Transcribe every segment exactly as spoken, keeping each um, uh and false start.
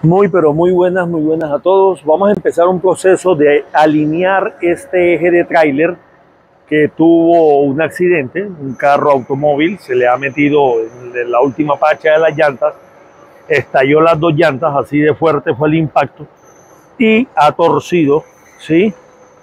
Muy, pero muy buenas, muy buenas a todos. Vamos a empezar un proceso de alinear este eje de tráiler que tuvo un accidente, un carro automóvil, se le ha metido en la última pacha de las llantas, estalló las dos llantas, así de fuerte fue el impacto, y ha torcido, ¿sí?,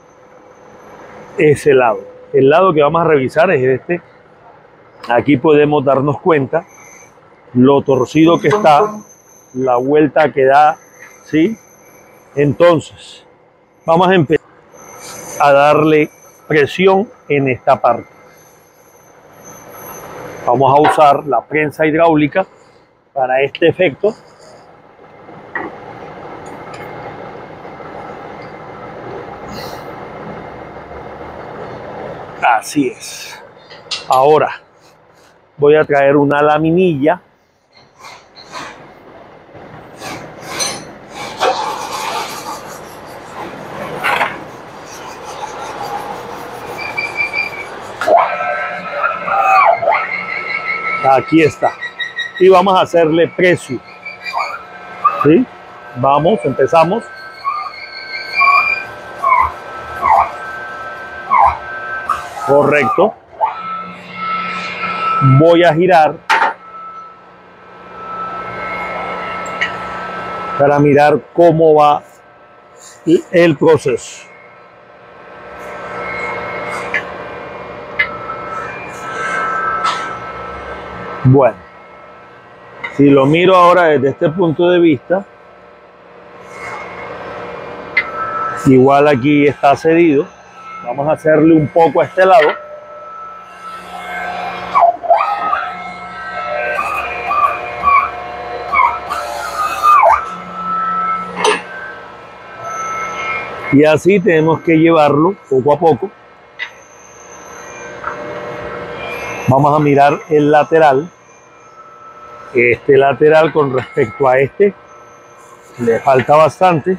ese lado. El lado que vamos a revisar es este. Aquí podemos darnos cuenta lo torcido que está, la vuelta que da, ¿sí? Entonces, vamos a empezar a darle presión en esta parte. Vamos a usar la prensa hidráulica para este efecto. Así es. Ahora voy a traer una laminilla. Aquí está. Y vamos a hacerle presión. ¿Sí? Vamos, empezamos. Correcto. Voy a girar para mirar cómo va el proceso. Bueno, si lo miro ahora desde este punto de vista, igual aquí está cedido. Vamos a hacerle un poco a este lado. Y así tenemos que llevarlo poco a poco. Vamos a mirar el lateral. Este lateral con respecto a este le falta bastante.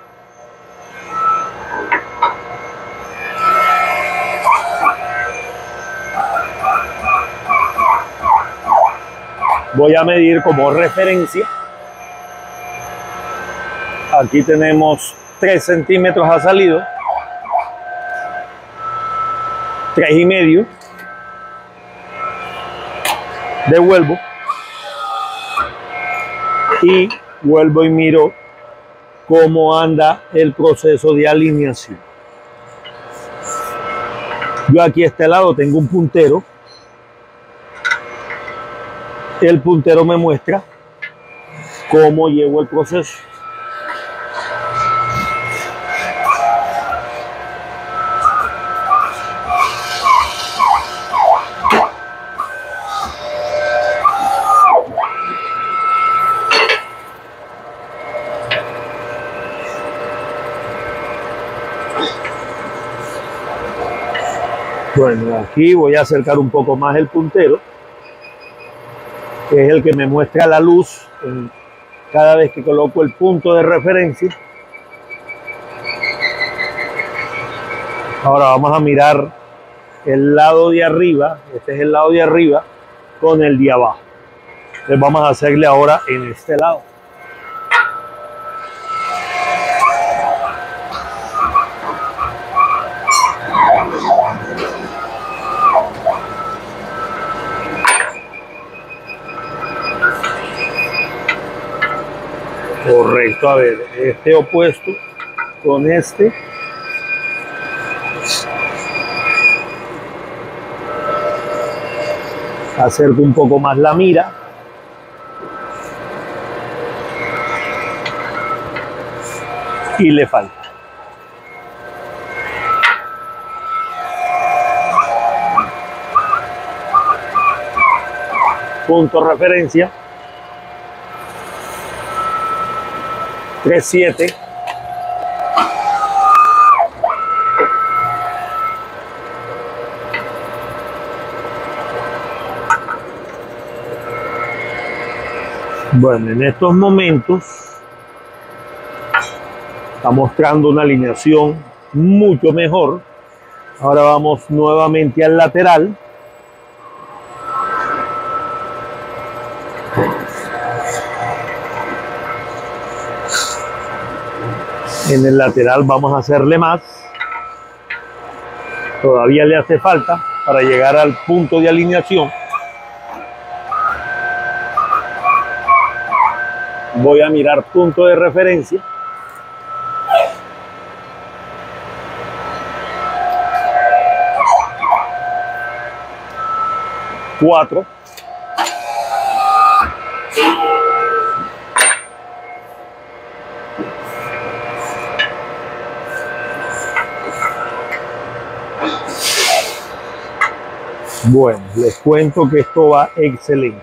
Voy a medir como referencia. Aquí tenemos tres centímetros ha salido, tres y medio. Devuelvo y vuelvo y miro cómo anda el proceso de alineación. Yo aquí a este lado tengo un puntero. El puntero me muestra cómo llevo el proceso. Bueno, aquí voy a acercar un poco más el puntero, que es el que me muestra la luz en cada vez que coloco el punto de referencia. Ahora vamos a mirar el lado de arriba. Este es el lado de arriba con el de abajo. Entonces vamos a hacerle ahora en este lado. Correcto, a ver, este opuesto con este. Acerco un poco más la mira. Y le falta. Punto referencia. tres siete. Bueno, en estos momentos está mostrando una alineación mucho mejor. Ahora vamos nuevamente al lateral. En el lateral vamos a hacerle más. Todavía le hace falta para llegar al punto de alineación. Voy a mirar punto de referencia. Cuatro. Bueno, les cuento que esto va excelente.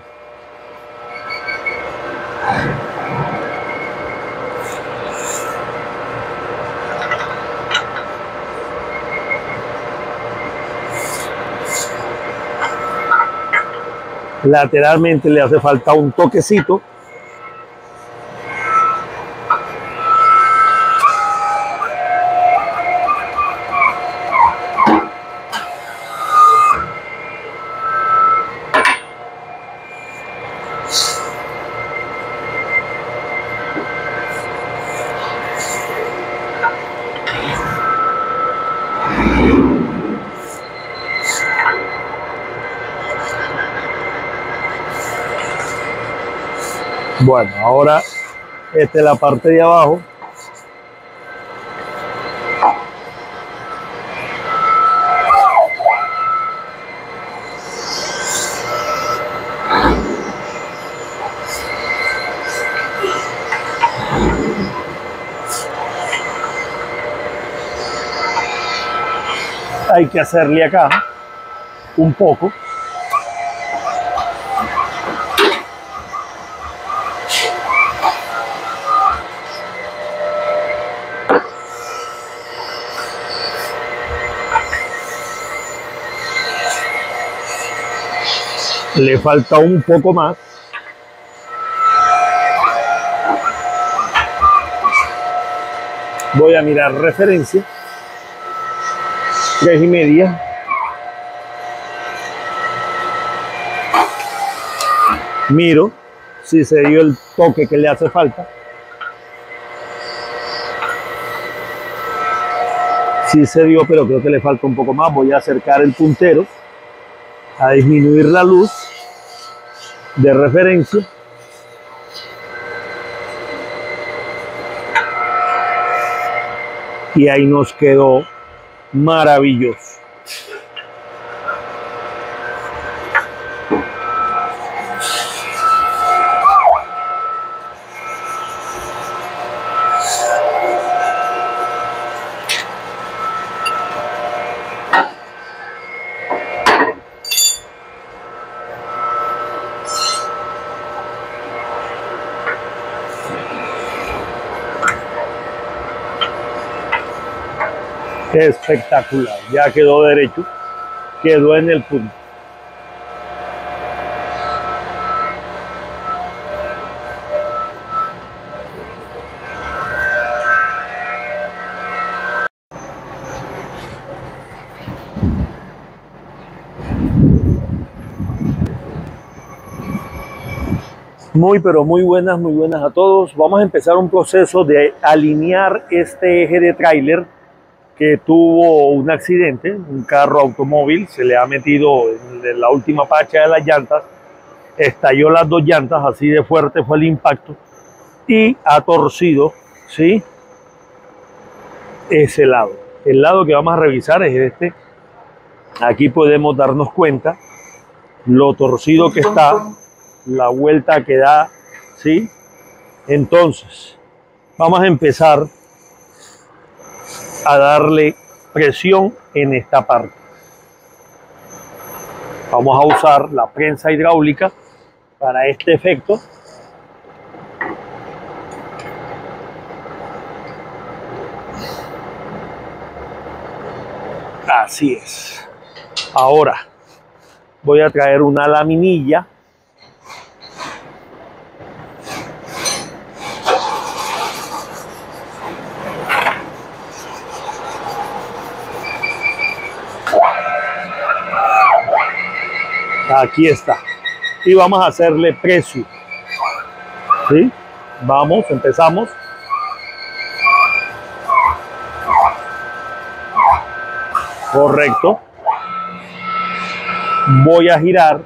Lateralmente le hace falta un toquecito. Bueno, ahora esta es la parte de abajo. Hay que hacerle acá un poco. Le falta un poco más. Voy a mirar referencia. Tres y media. Miro si se dio el toque que le hace falta. Sí se dio, pero creo que le falta un poco más. Voy a acercar el puntero, a disminuir la luz de referencia. Y ahí nos quedó maravilloso. Espectacular, ya quedó derecho, quedó en el punto. Muy pero muy buenas, muy buenas a todos. Vamos a empezar un proceso de alinear este eje de tráiler que tuvo un accidente, un carro automóvil, se le ha metido en la última pacha de las llantas, estalló las dos llantas, así de fuerte fue el impacto, y ha torcido, ¿sí?, ese lado. El lado que vamos a revisar es este. Aquí podemos darnos cuenta lo torcido que está, la vuelta que da, ¿sí? Entonces, vamos a empezar a darle presión en esta parte. Vamos a usar la prensa hidráulica para este efecto. Así es. Ahora voy a traer una laminilla. Aquí está. Y vamos a hacerle presión. ¿Sí? Vamos, empezamos. Correcto. Voy a girar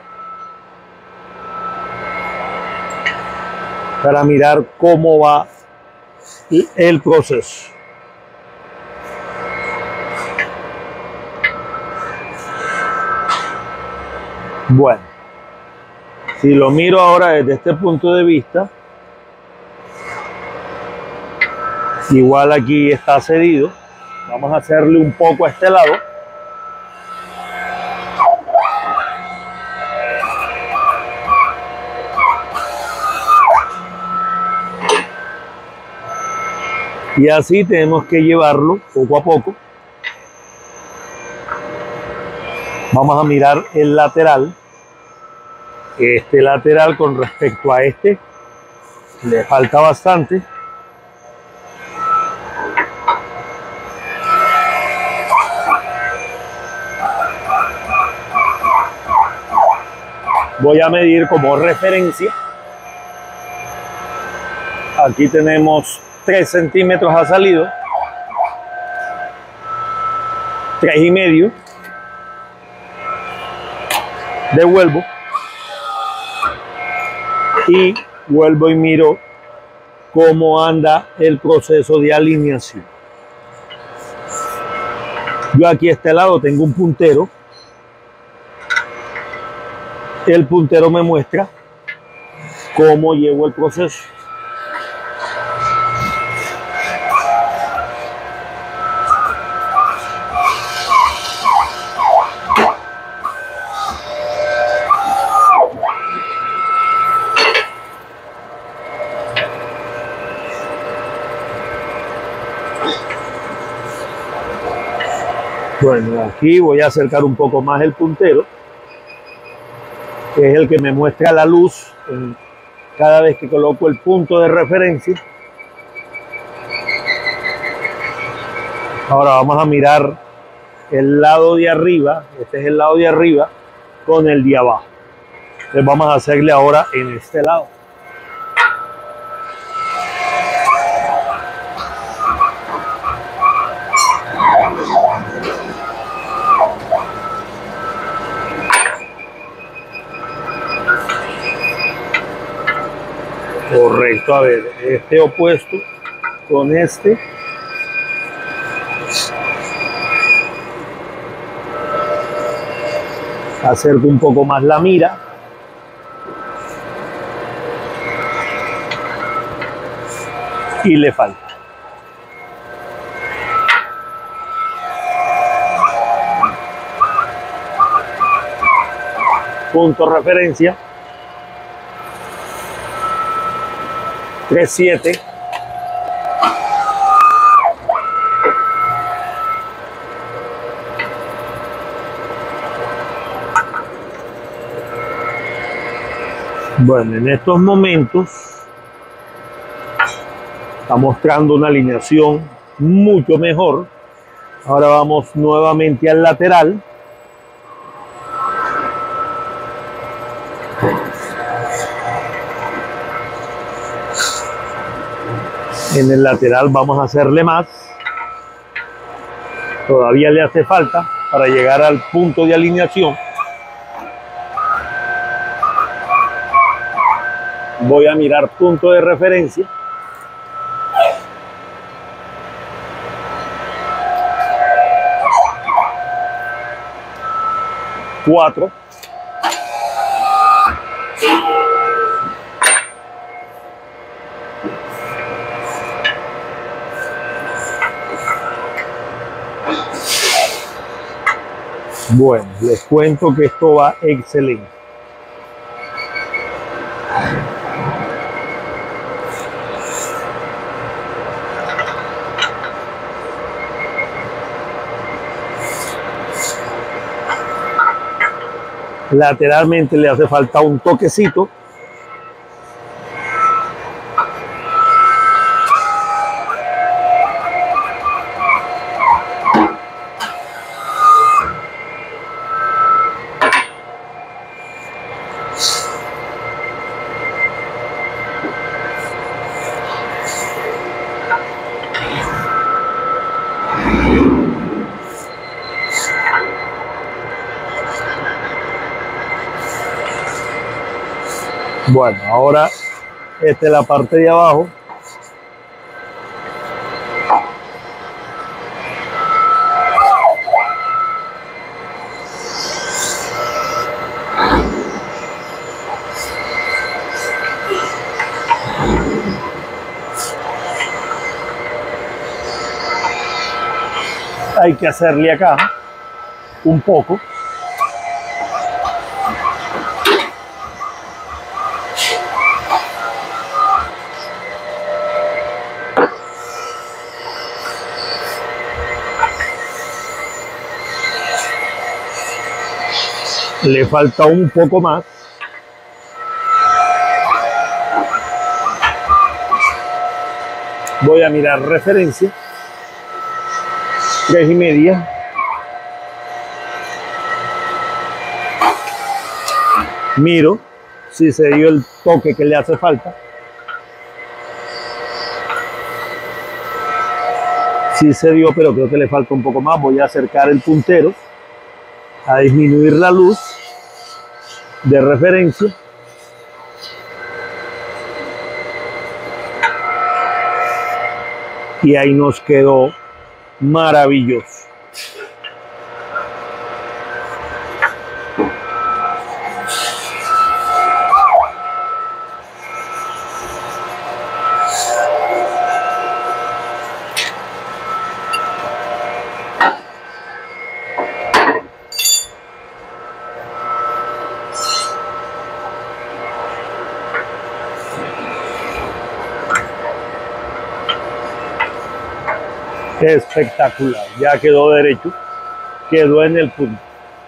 para mirar cómo va el proceso. Bueno, si lo miro ahora desde este punto de vista, igual aquí está cedido. Vamos a hacerle un poco a este lado. Y así tenemos que llevarlo poco a poco. Vamos a mirar el lateral. Este lateral con respecto a este le falta bastante. Voy a medir como referencia. Aquí tenemos tres centímetros ha salido, tres y medio. Devuelvo y vuelvo y miro cómo anda el proceso de alineación. Yo aquí a este lado tengo un puntero. El puntero me muestra cómo llevo el proceso. Bueno, aquí voy a acercar un poco más el puntero, que es el que me muestra la luz en cada vez que coloco el punto de referencia. Ahora vamos a mirar el lado de arriba. Este es el lado de arriba con el de abajo. Entonces vamos a hacerle ahora en este lado. Correcto, a ver, este opuesto con este. Acerco un poco más la mira. Y le falta. Punto referencia. tres siete. Bueno, en estos momentos está mostrando una alineación mucho mejor. Ahora vamos nuevamente al lateral. En el lateral vamos a hacerle más. Todavía le hace falta para llegar al punto de alineación. Voy a mirar punto de referencia. Cuatro. Bueno, les cuento que esto va excelente. Lateralmente le hace falta un toquecito. Bueno, ahora esta es la parte de abajo. Hay que hacerle acá un poco. Le falta un poco más. Voy a mirar referencia. Tres y media. Miro si se dio el toque que le hace falta. Sí se dio, pero creo que le falta un poco más. Voy a acercar el puntero, a disminuir la luz de referencia. Y ahí nos quedó maravilloso. Espectacular, ya quedó derecho, quedó en el punto.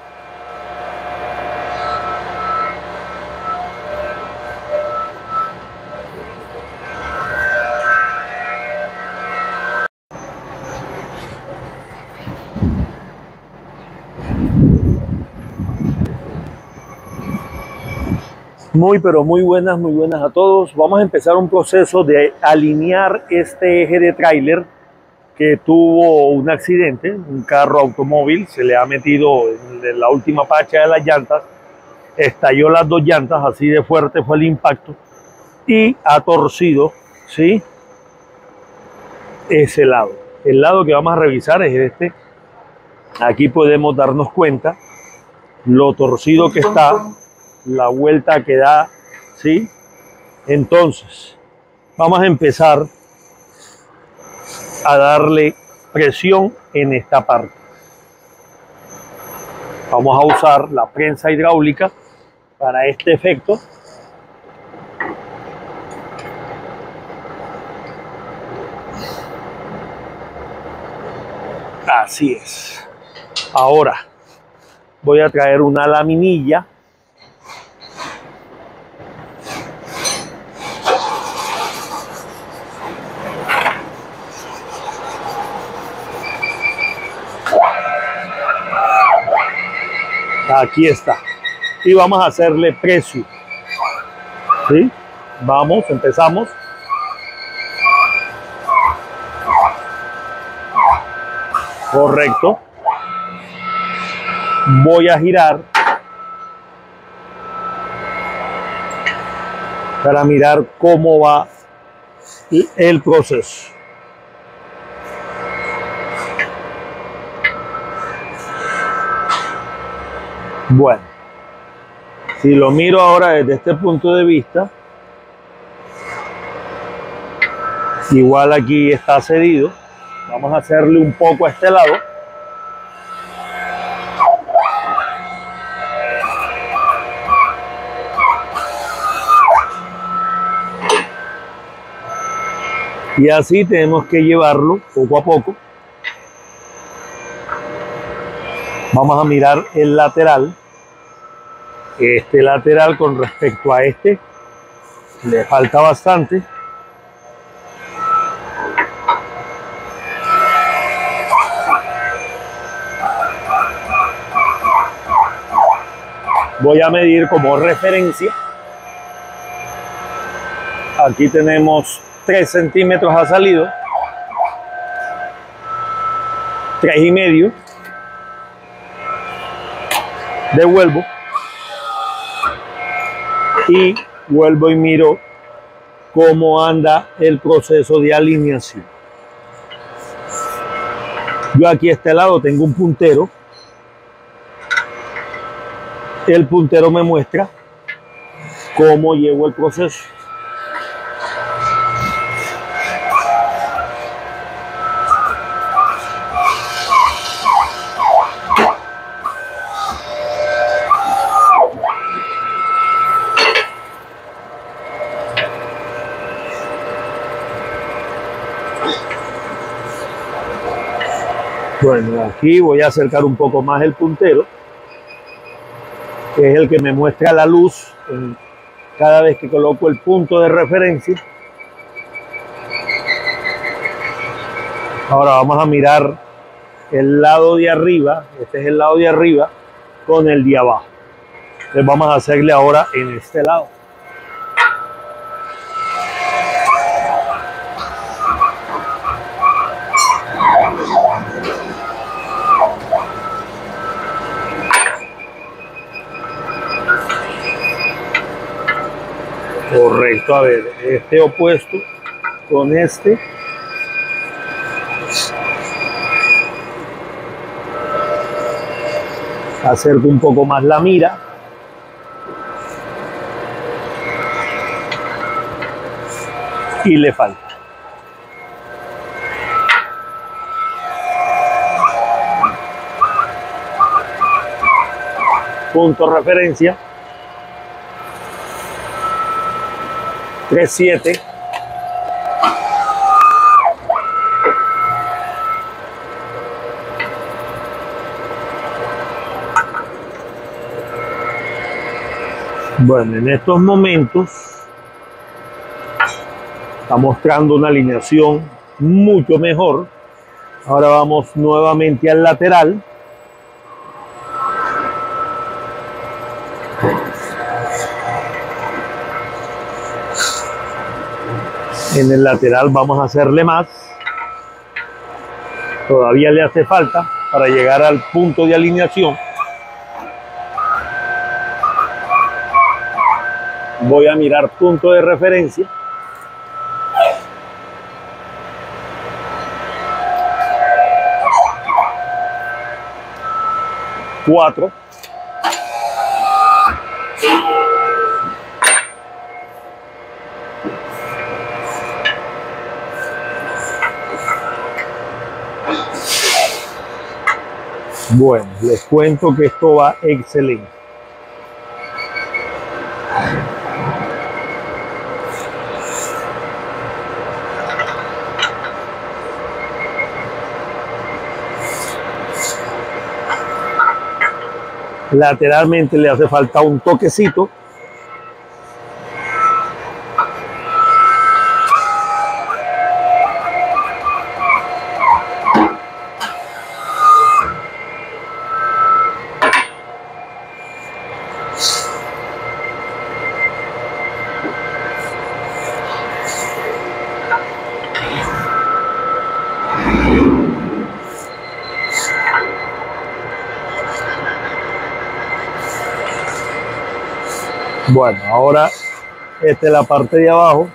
Muy, pero muy buenas, muy buenas a todos. Vamos a empezar un proceso de alinear este eje de tráiler que tuvo un accidente, un carro automóvil, se le ha metido en la última pacha de las llantas, estalló las dos llantas, así de fuerte fue el impacto, y ha torcido, ¿sí?, ese lado. El lado que vamos a revisar es este. Aquí podemos darnos cuenta lo torcido que está, la vuelta que da, ¿sí? Entonces, vamos a empezar a darle presión en esta parte. Vamos a usar la prensa hidráulica para este efecto. Así es. Ahora voy a traer una laminilla. Aquí está. Y vamos a hacerle presión. ¿Sí? Vamos, empezamos. Correcto. Voy a girar para mirar cómo va el proceso. Bueno, si lo miro ahora desde este punto de vista, igual aquí está cedido. Vamos a hacerle un poco a este lado. Y así tenemos que llevarlo poco a poco. Vamos a mirar el lateral. Este lateral con respecto a este le falta bastante. Voy a medir como referencia. Aquí tenemos tres centímetros ha salido. tres y medio. Devuelvo. Y vuelvo y miro cómo anda el proceso de alineación. Yo aquí a este lado tengo un puntero. El puntero me muestra cómo llevo el proceso. Bueno, aquí voy a acercar un poco más el puntero, que es el que me muestra la luz cada vez que coloco el punto de referencia. Ahora vamos a mirar el lado de arriba, este es el lado de arriba, con el de abajo. Entonces vamos a hacerle ahora en este lado. Correcto, a ver, este opuesto con este. Acerco un poco más la mira. Y le falta. Punto referencia. tres siete. Bueno, en estos momentos está mostrando una alineación mucho mejor. Ahora vamos nuevamente al lateral. En el lateral vamos a hacerle más. Todavía le hace falta para llegar al punto de alineación. Voy a mirar punto de referencia. Cuatro. Bueno, les cuento que esto va excelente. Lateralmente le hace falta un toquecito. Bueno, ahora esta es la parte de abajo.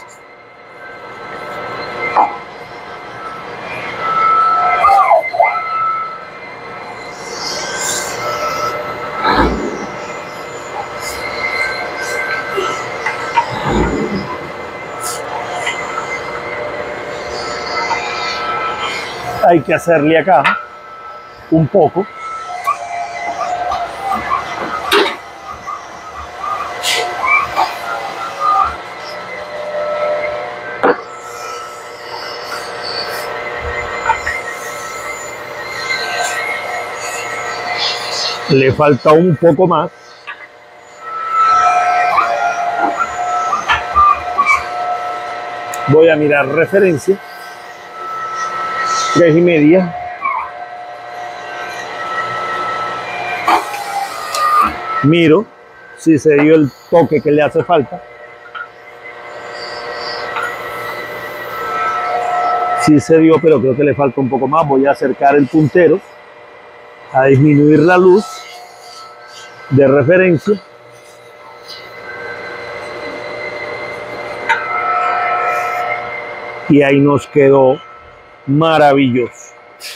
Hay que hacerle acá un poco. Le falta un poco más. Voy a mirar referencia. Tres y media. Miro si se dio el toque que le hace falta. Sí se dio, pero creo que le falta un poco más. Voy a acercar el puntero a disminuir la luz de referencia. y ahí nos quedó maravilloso.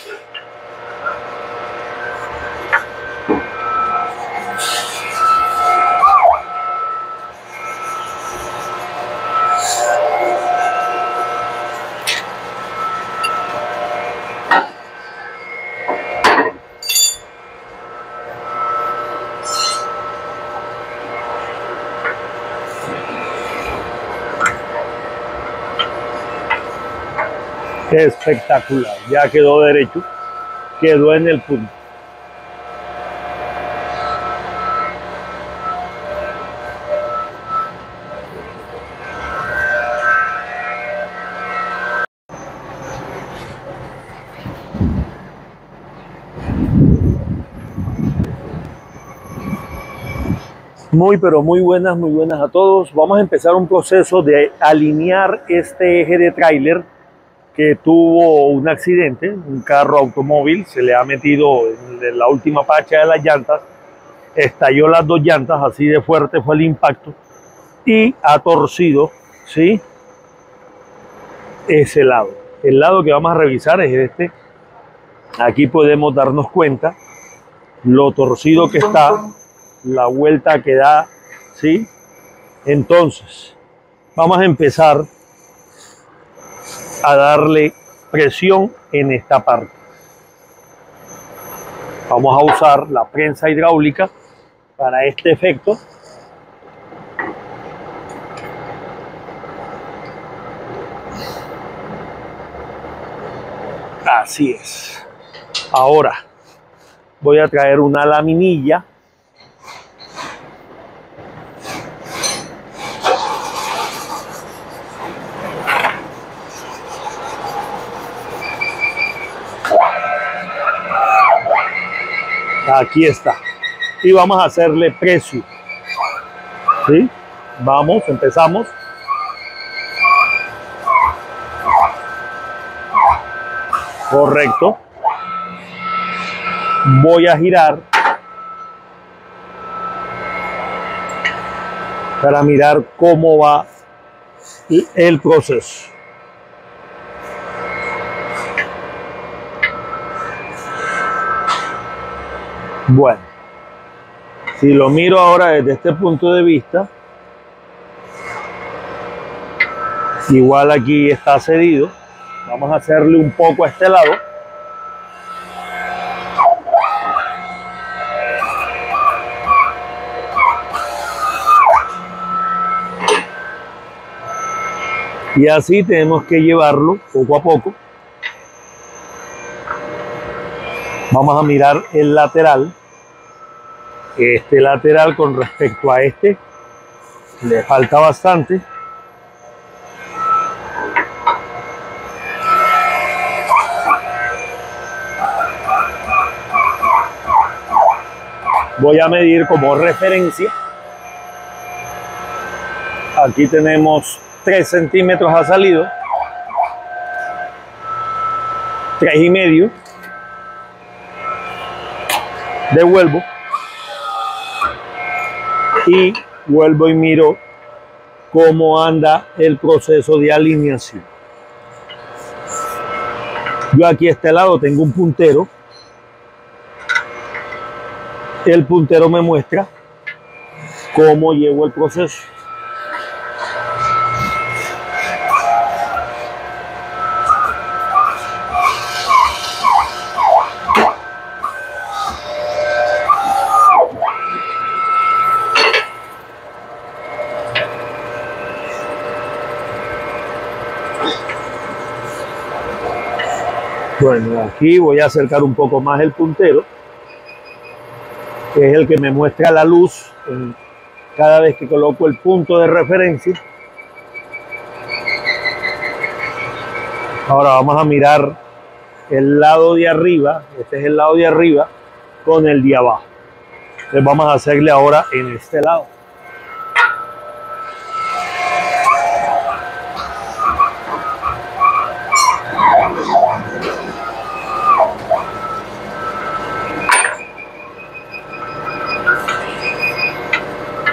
Espectacular, ya quedó derecho, quedó en el punto. Muy pero muy buenas, muy buenas a todos. Vamos a empezar un proceso de alinear este eje de tráiler que tuvo un accidente, un carro automóvil, se le ha metido en la última pacha de las llantas, estalló las dos llantas, así de fuerte fue el impacto, y ha torcido, ¿sí?, ese lado. El lado que vamos a revisar es este. Aquí podemos darnos cuenta lo torcido que está, la vuelta que da, ¿sí? Entonces, vamos a empezar a darle presión en esta parte. Vamos a usar la prensa hidráulica para este efecto. Así es. Ahora voy a traer una laminilla. Aquí está. Y vamos a hacerle presión. ¿Sí? Vamos, empezamos. Correcto. Voy a girar para mirar cómo va el proceso. Bueno, si lo miro ahora desde este punto de vista, igual aquí está cedido. Vamos a hacerle un poco a este lado. Y así tenemos que llevarlo poco a poco. Vamos a mirar el lateral. Este lateral con respecto a este le falta bastante. Voy a medir como referencia. Aquí tenemos tres centímetros ha salido, tres y medio. Devuelvo y vuelvo y miro cómo anda el proceso de alineación. Yo aquí a este lado tengo un puntero. El puntero me muestra cómo llevo el proceso. Bueno, aquí voy a acercar un poco más el puntero, que es el que me muestra la luz en cada vez que coloco el punto de referencia. Ahora vamos a mirar el lado de arriba. Este es el lado de arriba con el de abajo. Entonces vamos a hacerle ahora en este lado.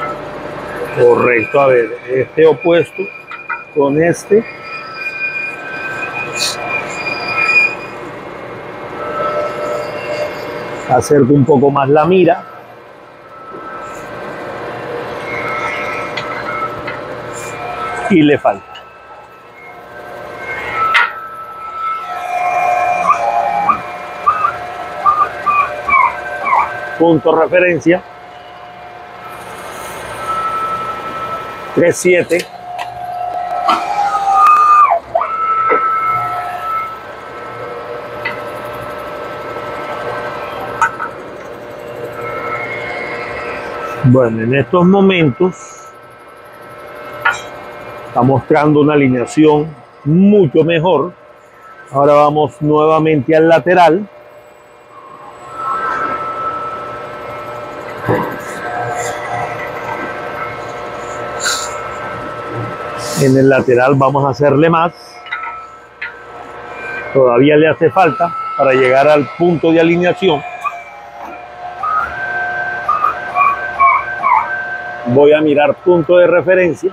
Correcto, a ver, este opuesto con este Acerco un poco más la mira. Y le falta. Punto referencia. tres siete. Bueno, en estos momentos está mostrando una alineación mucho mejor. Ahora vamos nuevamente al lateral. En el lateral vamos a hacerle más. Todavía le hace falta para llegar al punto de alineación. Voy a mirar punto de referencia.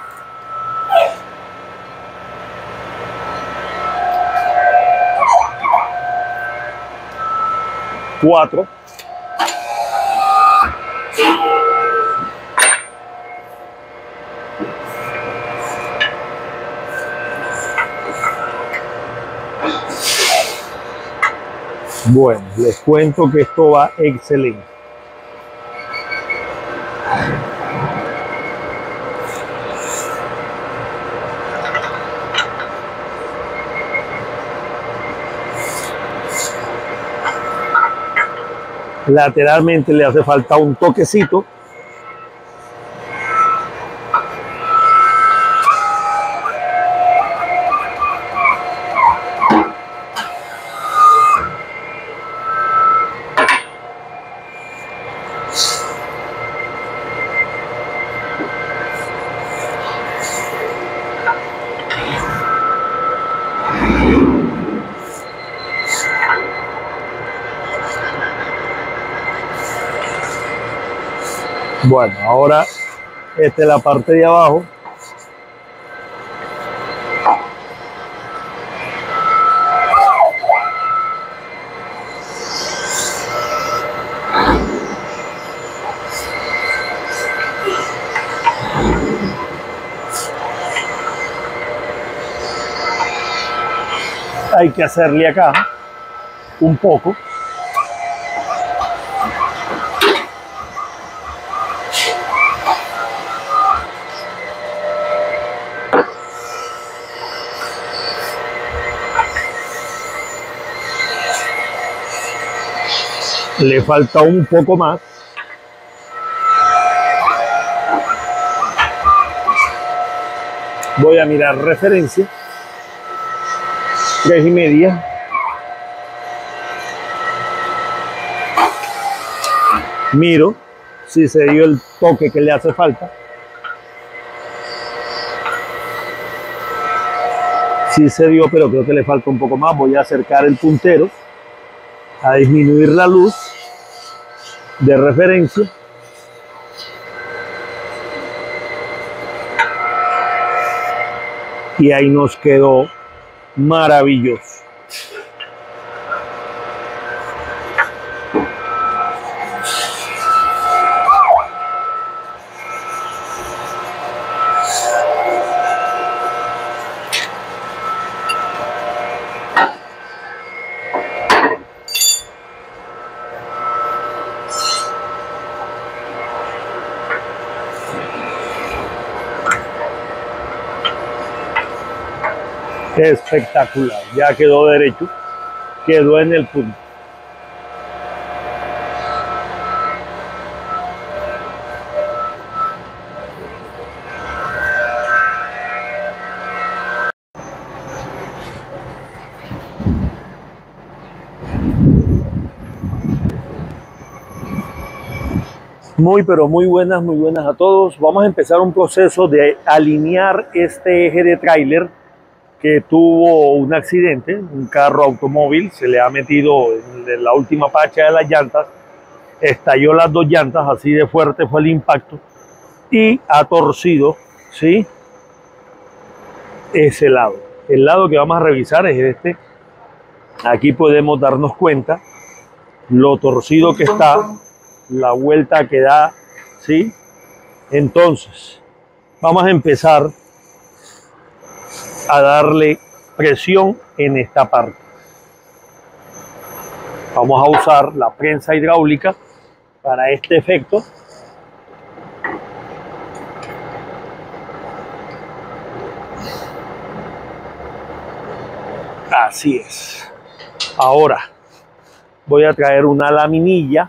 Cuatro. Bueno, les cuento que esto va excelente. Lateralmente le hace falta un toquecito. Bueno, ahora esta es la parte de abajo. Hay que hacerle acá un poco. Le falta un poco más. Voy a mirar referencia. Tres y media. Miro si se dio el toque que le hace falta. Sí se dio, pero creo que le falta un poco más. Voy a acercar el puntero, a disminuir la luz de referencia. Y ahí nos quedó maravilloso. Espectacular, ya quedó derecho, quedó en el punto. Muy pero muy buenas, muy buenas a todos. Vamos a empezar un proceso de alinear este eje de tráiler que tuvo un accidente, un carro automóvil, se le ha metido en la última pacha de las llantas, estalló las dos llantas, así de fuerte fue el impacto, y ha torcido, ¿sí?, ese lado. El lado que vamos a revisar es este. Aquí podemos darnos cuenta lo torcido que está, la vuelta que da, ¿sí? Entonces, vamos a empezar a darle presión en esta parte. Vamos a usar la prensa hidráulica para este efecto. Así es. Ahora voy a traer una laminilla.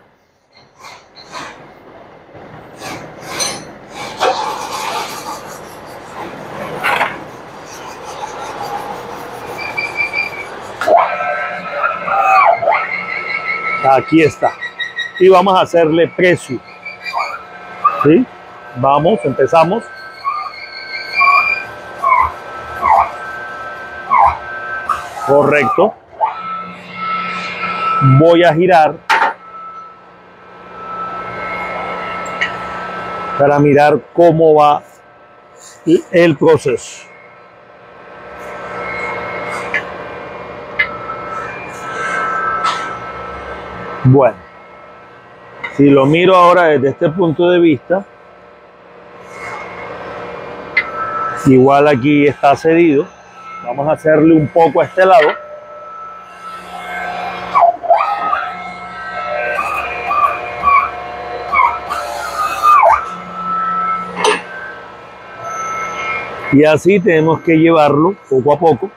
Aquí está. Y vamos a hacerle presión. ¿Sí? Vamos, empezamos. Correcto. Voy a girar para mirar cómo va el proceso. Bueno, si lo miro ahora desde este punto de vista, igual aquí está cedido. Vamos a hacerle un poco a este lado. Y así tenemos que llevarlo poco a poco.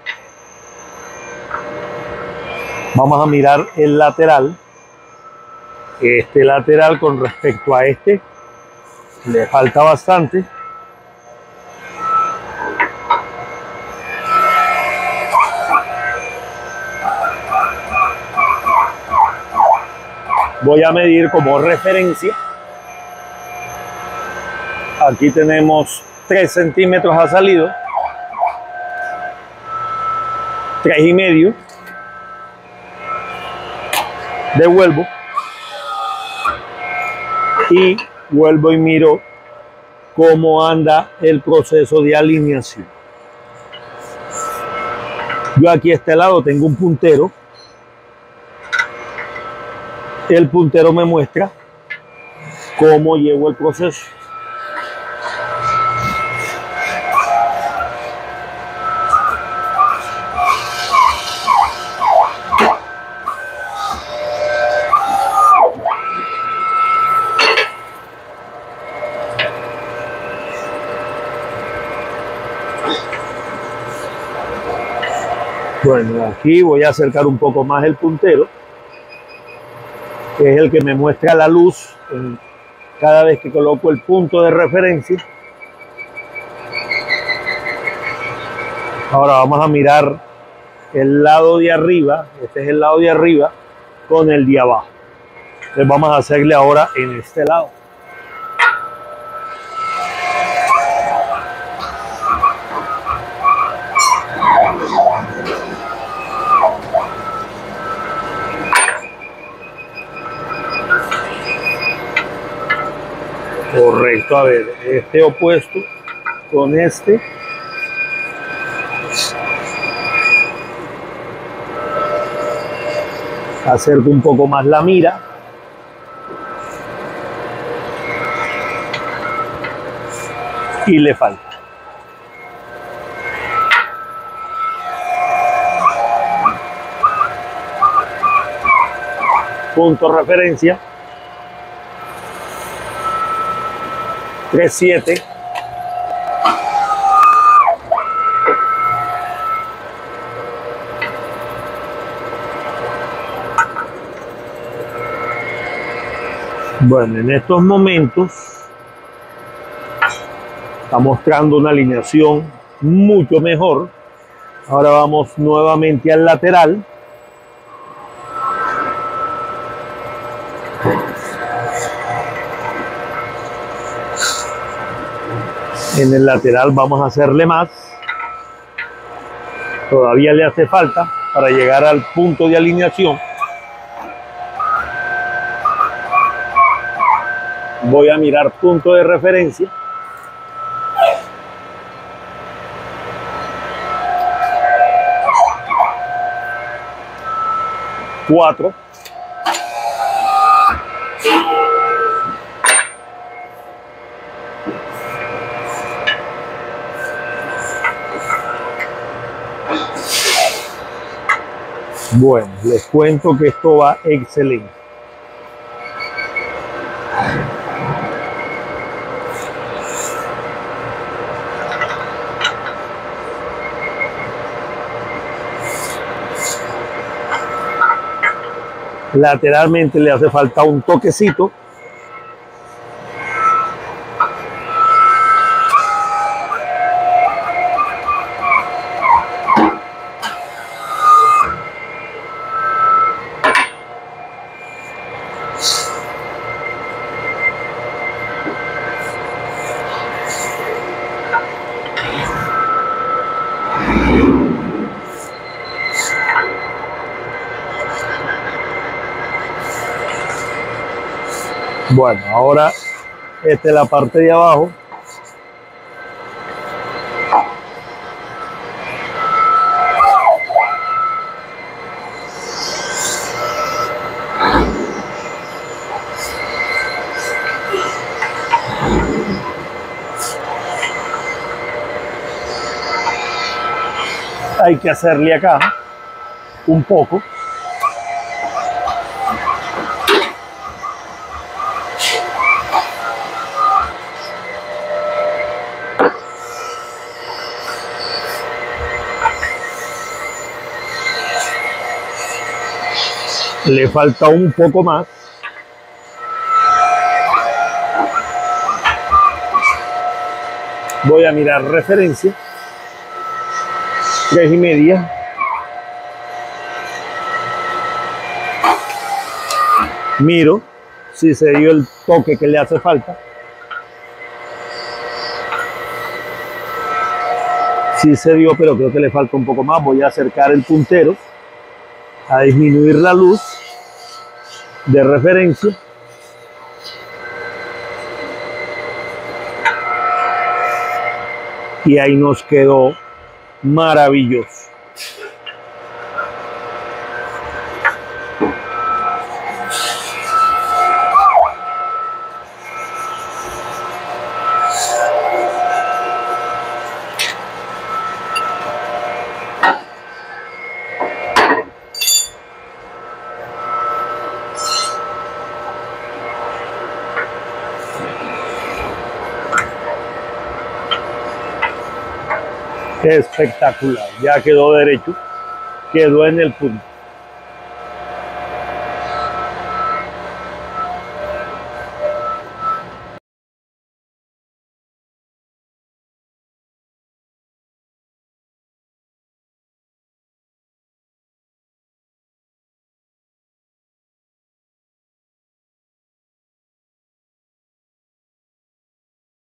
Vamos a mirar el lateral. Este lateral con respecto a este le falta bastante. Voy a medir como referencia. Aquí tenemos tres centímetros ha salido, tres y medio. Devuelvo y vuelvo y miro cómo anda el proceso de alineación. Yo aquí a este lado tengo un puntero. El puntero me muestra cómo llevo el proceso. Bueno, aquí voy a acercar un poco más el puntero, que es el que me muestra la luz en cada vez que coloco el punto de referencia. Ahora vamos a mirar el lado de arriba. Este es el lado de arriba con el de abajo. Entonces vamos a hacerle ahora en este lado. Correcto, a ver, este opuesto con este. Acerco un poco más la mira. Y le falta. Punto referencia. tres siete. Bueno, en estos momentos está mostrando una alineación mucho mejor. Ahora vamos nuevamente al lateral. En el lateral vamos a hacerle más. Todavía le hace falta para llegar al punto de alineación. Voy a mirar punto de referencia. Cuatro. Bueno, les cuento que esto va excelente. Lateralmente le hace falta un toquecito. Bueno, ahora esta es la parte de abajo. Hay que hacerle acá un poco. Le falta un poco más. Voy a mirar referencia. Tres y media. Miro si se dio el toque que le hace falta. Sí se dio, pero creo que le falta un poco más. Voy a acercar el puntero, a disminuir la luz de referencia. Y ahí nos quedó maravilloso. Espectacular, ya quedó derecho, quedó en el punto.